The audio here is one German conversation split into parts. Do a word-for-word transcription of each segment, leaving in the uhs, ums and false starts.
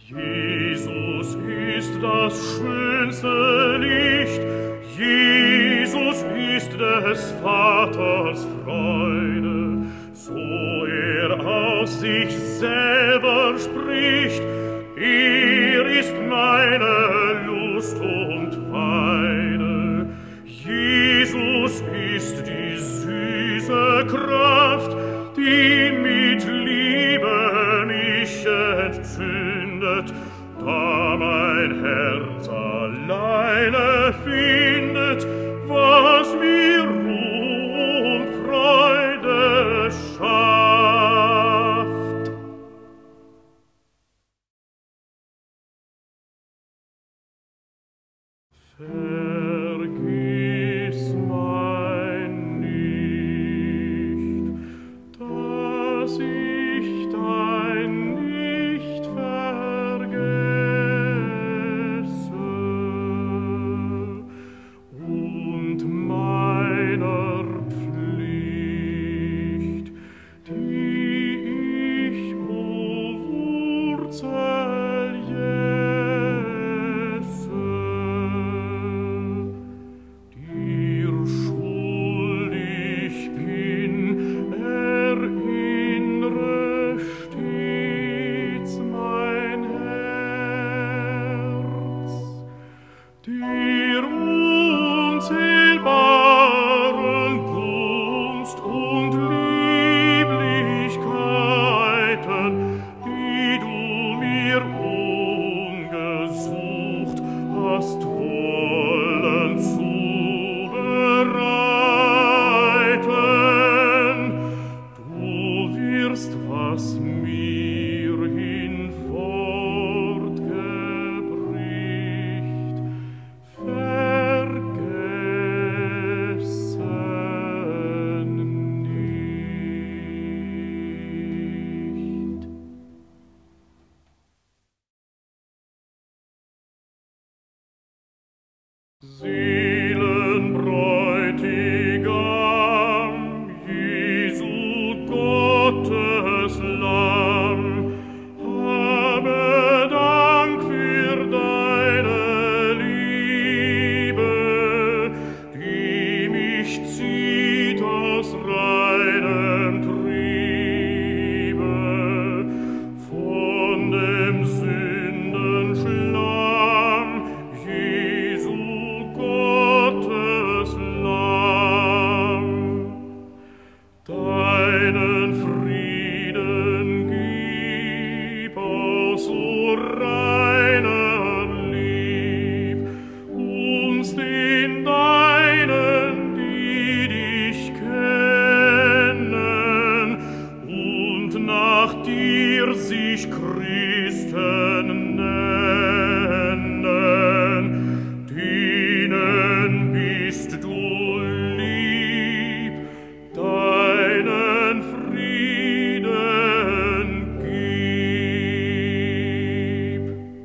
Jesus ist das schönste Licht, Jesus ist des Vaters Freude, so er aus sich selber spricht, er ist meine Lust und Weide. Jesus ist die süße Kraft, die mit Liebe mich entzündet, da mein Herz alleine findet, was mir Ruhe und Freude schafft. Vergiss mein nicht, dass ich dein nicht vergesse und meiner Pflicht, die ich, o Wurzel Jesse, dir schuldig bin, erinnre stets mein Herz, dir unzählbaren Gunst und Lieblichkeiten, die du mir ungesucht hast wollen zubereiten. Du wirst, was mir hinfortgebricht, vergessen nicht. Seelenbräutigam, Jesu Gottes Lamm, habe Dank für deine Liebe, die mich zieht aus reinem Triebe, von dem Sündenschlamm, Jesu Gottes Lamm. Deinen Frieden gib aus so reiner Lieb, uns den Deinen, die dich kennen und nach dir sich Christen nennen. Denen bist du lieb, deinen Frieden gib.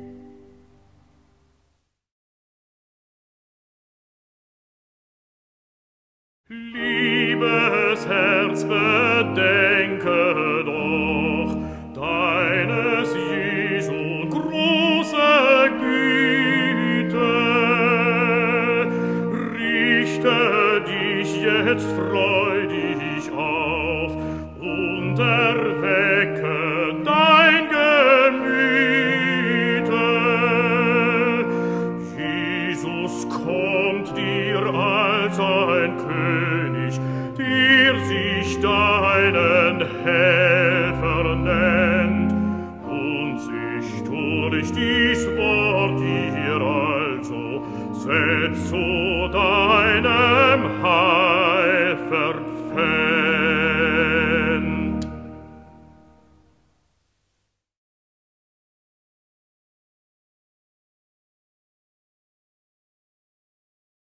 Liebes Herz, bedenke doch deines Jesu große Güte. Richte dich jetzt freudig auf und erwecke dein Gemüte. Jesus kommt dir als ein König, der sich deinen Helfer nennt und sich durch dies Wort dir also setzt so deine